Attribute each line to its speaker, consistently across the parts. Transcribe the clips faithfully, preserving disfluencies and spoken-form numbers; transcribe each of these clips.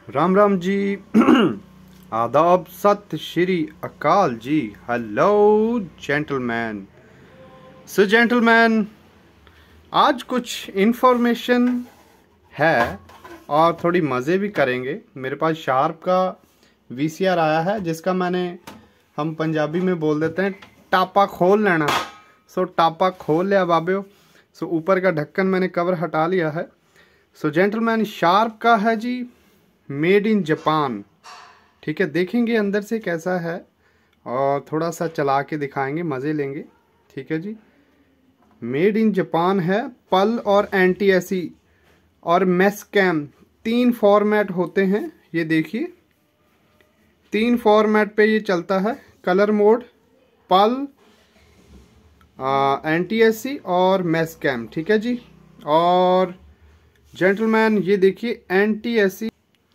Speaker 1: राम राम जी। आदाब, सत श्री अकाल जी। Hello gentleman. सो जेंटलमैन, आज कुछ इन्फॉर्मेशन है और थोड़ी मज़े भी करेंगे। मेरे पास शार्प का वीसीआर आया है जिसका मैंने, हम पंजाबी में बोल देते हैं, टापा खोल लेना। सो टापा खोल लिया बाबियो। सो ऊपर का ढक्कन मैंने कवर हटा लिया है। सो जेंटलमैन, शार्प का है जी, मेड इन जापान। ठीक है, देखेंगे अंदर से कैसा है और थोड़ा सा चला के दिखाएंगे, मज़े लेंगे। ठीक है जी, मेड इन जापान है। पल और एंटी एसी और मेस्कैम तीन फॉर्मेट होते हैं। ये देखिए, तीन फॉर्मेट पे ये चलता है। Colour mode, PAL, NTSC और मेस्कैम। ठीक है जी। और जेंटलमैन ये देखिए एंटी एसी।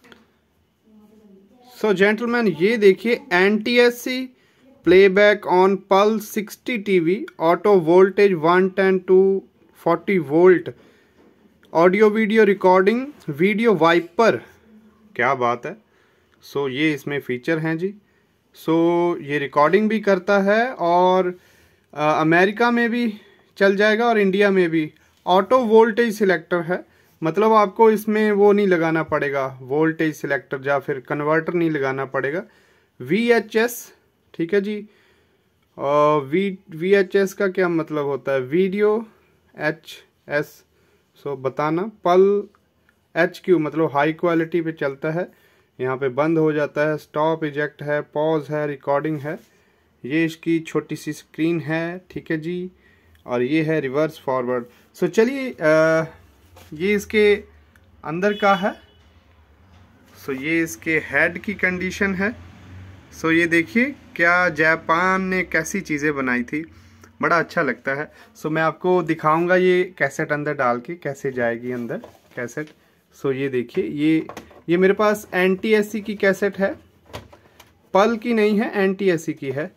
Speaker 1: सो जेंटलमैन ये देखिए NTSC playback on PAL sixty TV, auto voltage one ten two forty volt, audio video recording, video wiper. क्या बात है। सो ये इसमें फीचर हैं जी। सो ये रिकॉर्डिंग भी करता है और आ, अमेरिका में भी चल जाएगा और इंडिया में भी। ऑटो वोल्टेज सिलेक्टर है, मतलब आपको इसमें वो नहीं लगाना पड़ेगा, वोल्टेज सिलेक्टर या फिर कन्वर्टर नहीं लगाना पड़ेगा। वी एच एस, ठीक है जी। और वी वी एच एस का क्या मतलब होता है? वीडियो एच एस, सो बताना। पल एच क्यू मतलब हाई क्वालिटी पे चलता है। यहाँ पे बंद हो जाता है, स्टॉप, इजेक्ट है, पॉज है, रिकॉर्डिंग है। ये इसकी छोटी सी स्क्रीन है। ठीक है जी। और ये है रिवर्स फॉरवर्ड। सो चलिए, ये इसके अंदर का है। सो ये इसके हेड की कंडीशन है। सो ये देखिए क्या जापान ने कैसी चीज़ें बनाई थी, बड़ा अच्छा लगता है। सो मैं आपको दिखाऊंगा ये कैसेट अंदर डाल के कैसे जाएगी अंदर कैसेट। सो ये देखिए, ये ये मेरे पास एंटी एसी की कैसेट है, पल की नहीं है, एंटी एसी की है।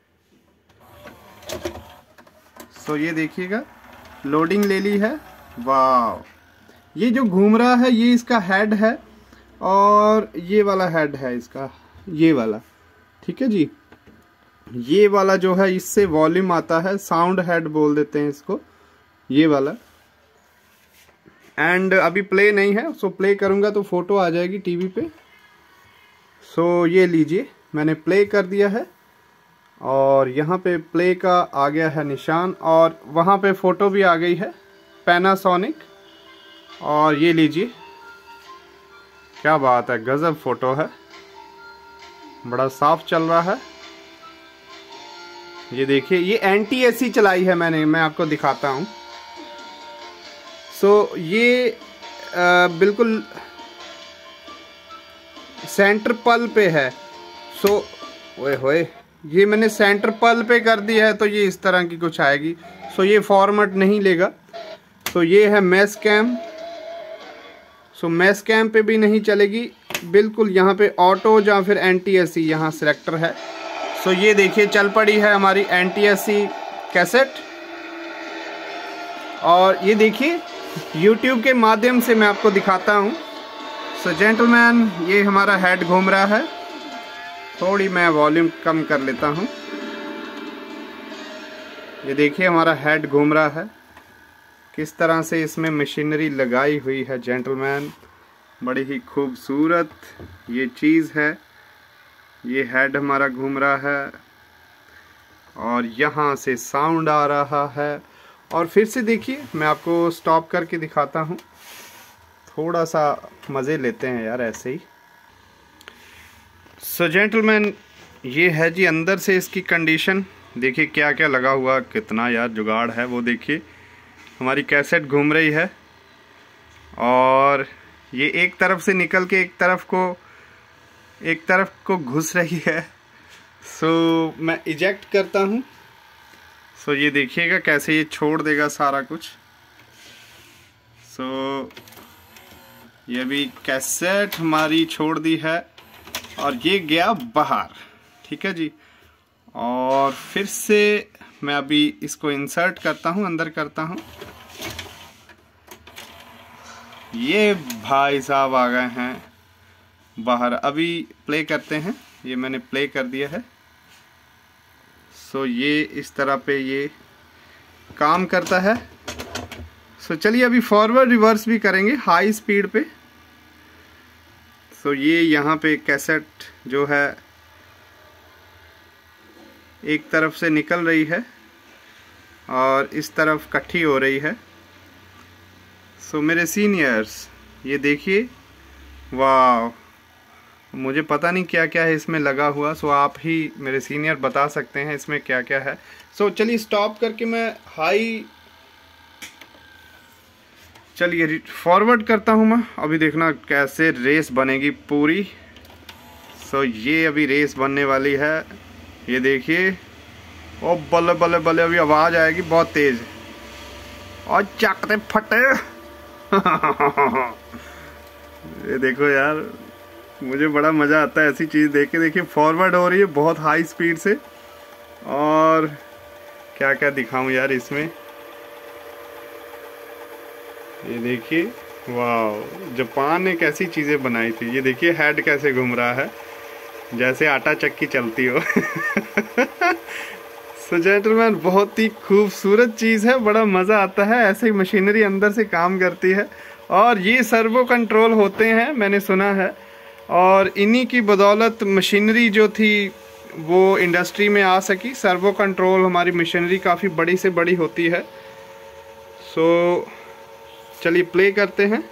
Speaker 1: सो ये देखिएगा, लोडिंग ले ली है। वाह, ये जो घूम रहा है ये इसका हेड है और ये वाला हेड है इसका, ये वाला। ठीक है जी। ये वाला जो है इससे वॉल्यूम आता है, साउंड हेड बोल देते हैं इसको, ये वाला। एंड अभी प्ले नहीं है, सो प्ले करूंगा तो फोटो आ जाएगी टीवी पे। सो ये लीजिए, मैंने प्ले कर दिया है और यहाँ पे प्ले का आ गया है निशान और वहाँ पे फोटो भी आ गई है, पैनासोनिक। और ये लीजिए, क्या बात है, गजब फोटो है, बड़ा साफ चल रहा है। ये देखिए, ये एंटी एसी चलाई है मैंने, मैं आपको दिखाता हूँ। सो ये आ, बिल्कुल सेंटर पल पे है। सो ओए होए, ये मैंने सेंटर पल पे कर दिया है तो ये इस तरह की कुछ आएगी। सो ये फॉर्मेट नहीं लेगा। तो ये है MESECAM. So MESECAM पे भी नहीं चलेगी, बिल्कुल यहाँ पे ऑटो या फिर एंटी एसी यहाँ सिलेक्टर है। सो ये देखिए चल पड़ी है हमारी एंटी एसी कैसेट। और ये देखिए यूट्यूब के माध्यम से मैं आपको दिखाता हूँ। सो जेंटलमैन, ये हमारा हेड घूम रहा है। थोड़ी मैं वॉल्यूम कम कर लेता हूँ। ये देखिए हमारा हेड घूम रहा है, किस तरह से इसमें मशीनरी लगाई हुई है जेंटलमैन, बड़ी ही खूबसूरत ये चीज़ है। ये हेड हमारा घूम रहा है और यहाँ से साउंड आ रहा है। और फिर से देखिए, मैं आपको स्टॉप करके दिखाता हूँ, थोड़ा सा मज़े लेते हैं यार ऐसे ही। सो जेंटलमैन, ये है जी अंदर से इसकी कंडीशन। देखिए क्या क्या लगा हुआ, कितना यार जुगाड़ है। वो देखिए हमारी कैसेट घूम रही है और ये एक तरफ से निकल के एक तरफ को एक तरफ को घुस रही है। सो मैं इजेक्ट करता हूँ। सो ये देखिएगा कैसे ये छोड़ देगा सारा कुछ। सो ये भी कैसेट हमारी छोड़ दी है और ये गया बाहर। ठीक है जी। और फिर से मैं अभी इसको इंसर्ट करता हूँ, अंदर करता हूँ। ये भाई साहब आ गए हैं बाहर। अभी प्ले करते हैं, ये मैंने प्ले कर दिया है। सो ये इस तरह पे ये काम करता है। सो चलिए अभी फॉरवर्ड रिवर्स भी करेंगे हाई स्पीड पे। सो ये यहाँ पे कैसेट जो है एक तरफ से निकल रही है और इस तरफ इकट्ठी हो रही है। सो मेरे सीनियर्स ये देखिए, वाह, मुझे पता नहीं क्या क्या है इसमें लगा हुआ। सो आप ही मेरे सीनियर बता सकते हैं इसमें क्या क्या है। सो चलिए स्टॉप करके मैं हाई, चलिए फॉरवर्ड करता हूँ मैं। अभी देखना कैसे रेस बनेगी पूरी। सो ये अभी रेस बनने वाली है, ये देखिए। ओ बल्ले बल्ले बल्ले, अभी आवाज़ आएगी बहुत तेज और चकते फटे। ये देखो यार, मुझे बड़ा मज़ा आता है ऐसी चीज़ देख के। देखिए फॉरवर्ड हो रही है बहुत हाई स्पीड से। और क्या क्या दिखाऊं यार इसमें, ये देखिए, वाह, जापान ने कैसी चीज़ें बनाई थी। ये देखिए हेड कैसे घूम रहा है जैसे आटा चक्की चलती हो। सो जेंटलमैन, बहुत ही खूबसूरत चीज़ है, बड़ा मज़ा आता है। ऐसे ही मशीनरी अंदर से काम करती है और ये सर्वो कंट्रोल होते हैं, मैंने सुना है। और इन्हीं की बदौलत मशीनरी जो थी वो इंडस्ट्री में आ सकी। सर्वो कंट्रोल, हमारी मशीनरी काफ़ी बड़ी से बड़ी होती है। सो चलिए प्ले करते हैं।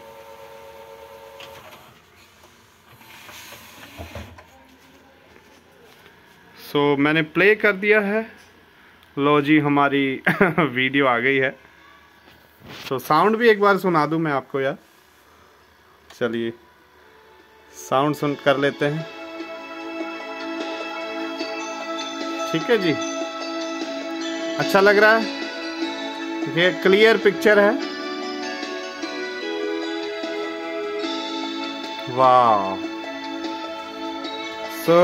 Speaker 1: सो मैंने प्ले कर दिया है। लो जी, हमारी वीडियो आ गई है। सो साउंड भी एक बार सुना दूं मैं आपको यार। चलिए साउंड सुन कर लेते हैं। ठीक है जी, अच्छा लग रहा है। ये क्लियर पिक्चर है, वाह। सो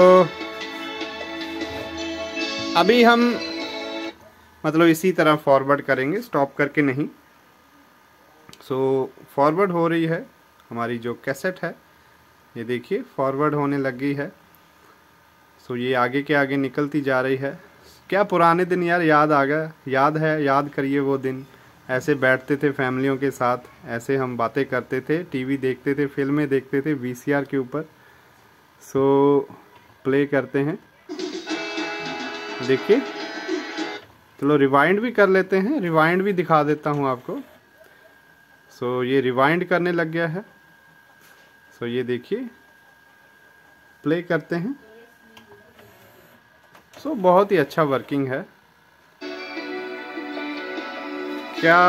Speaker 1: अभी हम मतलब इसी तरह फॉरवर्ड करेंगे, स्टॉप करके नहीं। सो फॉरवर्ड हो रही है हमारी जो कैसेट है, ये देखिए फॉरवर्ड होने लग गई है। सो ये आगे के आगे निकलती जा रही है। क्या पुराने दिन यार याद आ गया, याद है, याद करिए वो दिन। ऐसे बैठते थे फैमिलियों के साथ, ऐसे हम बातें करते थे, टीवी देखते थे, फिल्में देखते थे वीसीआर के ऊपर। सो प्ले करते हैं, देखिए। चलो रिवाइंड भी कर लेते हैं, रिवाइंड भी दिखा देता हूँ आपको। सो ये रिवाइंड करने लग गया है। सो ये देखिए, प्ले करते हैं। सो बहुत ही अच्छा वर्किंग है। क्या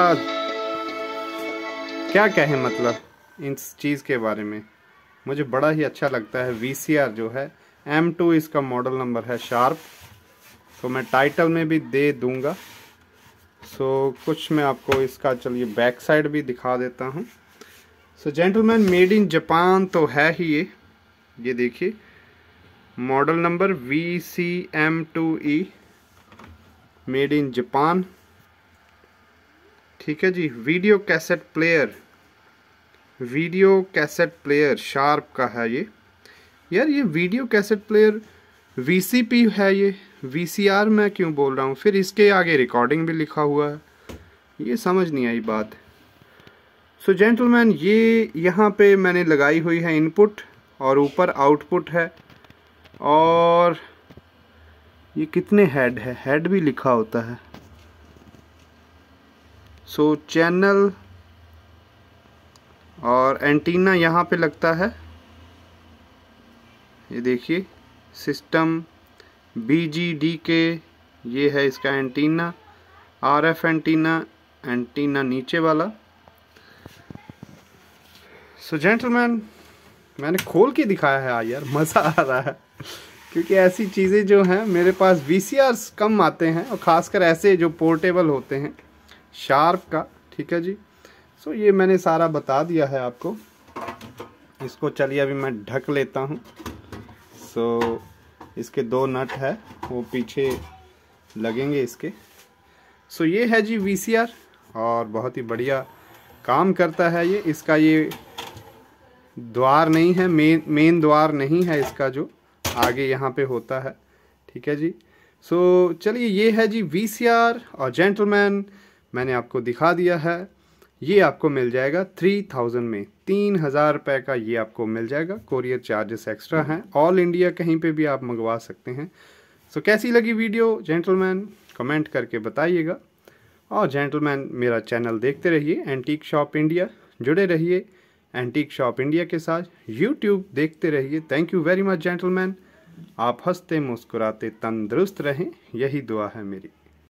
Speaker 1: क्या कहें मतलब इस चीज़ के बारे में, मुझे बड़ा ही अच्छा लगता है। वीसीआर जो है एम टू इसका मॉडल नंबर है, शार्प। तो मैं टाइटल में भी दे दूंगा। सो कुछ मैं आपको इसका, चलिए बैक साइड भी दिखा देता हूँ। So gentleman, made in Japan तो है ही ये ये देखिए, model number V C M two E, made in Japan. ठीक है जी। Video cassette player, video cassette player Sharp का है ये। यार ये वीडियो कैसेट प्लेयर वीसीपी है, ये वीसीआर मैं क्यों बोल रहा हूँ? फिर इसके आगे रिकॉर्डिंग भी लिखा हुआ है, ये समझ नहीं आई बात। सो जेंटलमैन, ये यहाँ पे मैंने लगाई हुई है इनपुट और ऊपर आउटपुट है। और ये कितने हेड है, हेड भी लिखा होता है। सो चैनल और एंटीना यहाँ पे लगता है, ये देखिए। सिस्टम बी जी डी के, ये है इसका एंटीना। आरएफ एंटीना, एंटीना नीचे वाला। सो जेंटलमैन, मैंने खोल के दिखाया है यार, मज़ा आ रहा है। क्योंकि ऐसी चीज़ें जो हैं मेरे पास वीसीआर्स कम आते हैं, और ख़ासकर ऐसे जो पोर्टेबल होते हैं शार्प का। ठीक है जी। सो ये मैंने सारा बता दिया है आपको। इसको चलिए अभी मैं ढक लेता हूँ। सो इसके दो नट है, वो पीछे लगेंगे इसके। सो ये है जी वीसीआर, और बहुत ही बढ़िया काम करता है ये। इसका ये द्वार नहीं है, मेन मेन द्वार नहीं है इसका, जो आगे यहाँ पे होता है। ठीक है जी। सो चलिए, ये है जी वीसीआर और जेंटलमैन मैंने आपको दिखा दिया है। ये आपको मिल जाएगा थ्री थाउजेंड में, तीन हज़ार रुपये का ये आपको मिल जाएगा। कोरियर चार्जेस एक्स्ट्रा हैं, ऑल इंडिया कहीं पे भी आप मंगवा सकते हैं। सो कैसी लगी वीडियो जेंटलमैन, कमेंट करके बताइएगा। और जेंटलमैन मेरा चैनल देखते रहिए, एंटीक शॉप इंडिया, जुड़े रहिए एंटीक शॉप इंडिया के साथ, यूट्यूब देखते रहिए। Thank you very much gentleman. आप हंसते मुस्कुराते तंदुरुस्त रहें, यही दुआ है मेरी।